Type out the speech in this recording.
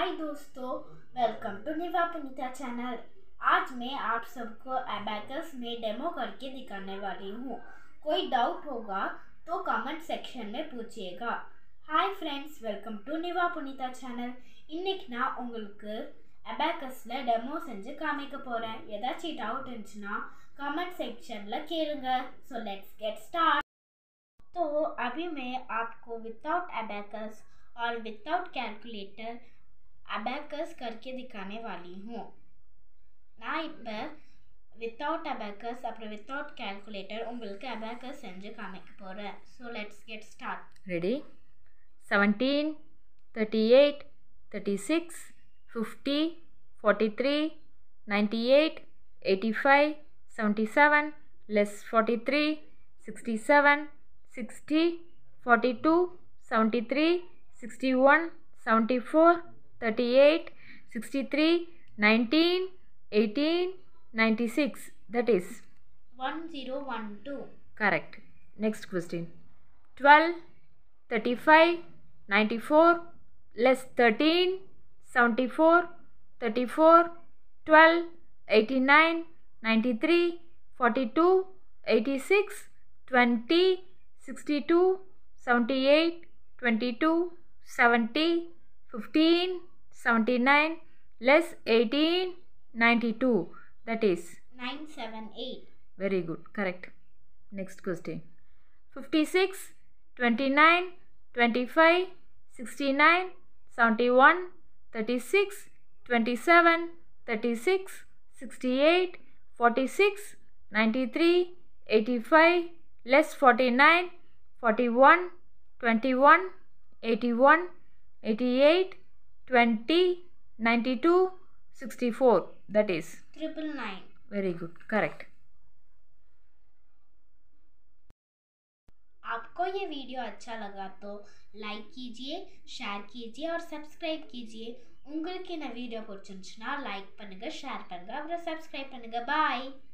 हाय दोस्तों, welcome to Niva Punitha channel. आज मैं आप सबको एबैकस में डेमो करके दिखाने वाली हूँ। कोई डाउट होगा तो कमेंट सेक्शन में पूछिएगा। Hi friends, welcome to Niva Punitha channel. இன்னைக்கு நான் உங்களுக்கு அபாக்கஸில் டெமோ செஞ்சு காமிக்க போகிறேன். ஏதாச்சும் டவுட் இருந்துச்சுன்னா कमेंट सेक्शन में கேளுங்க. So let's get start. तो अभी मैं आपको विदाउट अबैकस और विदाउट कैलकुलेटर अबैकस करके दिखाने वाली हूँ। நான் இப்போ வித்தவுட் அபேக்கஸ் அப்புறம் வித்தவுட் கேல்குலேட்டர் உங்களுக்கு அபேக்கஸ் செஞ்சு காமிக்க போகிறேன். So let's get start. Ready? 17, 38, 36, 50, 43, 98, 85, 77, less 43, 67, 60, 42, 73, 61, 74, 38, 63, 19, 18, 96. That is 1012. correct. Next question. 12, 35, 94, less 13, 74, 34, 12, 89, 93, 42, 86, 20, 62, 78, 22, 70, 15, 79, less 18, 92. That is 978. very good. Correct. Next question. 56, 29, 25, 69, 71, 36, 27, 36, 68, 46, 93, 85, less 49, 41, 21, 81, 88, 20, 92, 64. That is 999. very good. Correct. आपको ये video अच्छा लगा तो लाइक कीजिए, शेयर कीजिए और सब्सक्राइब कीजिए. உங்களுக்கு இந்த வீடியோ பிடிச்சிருந்துச்சுன்னா லைக் பண்ணுங்க, ஷேர் பண்ணுங்க, அப்புறம் சப்ஸ்கிரைப் பண்ணுங்க. பாய்.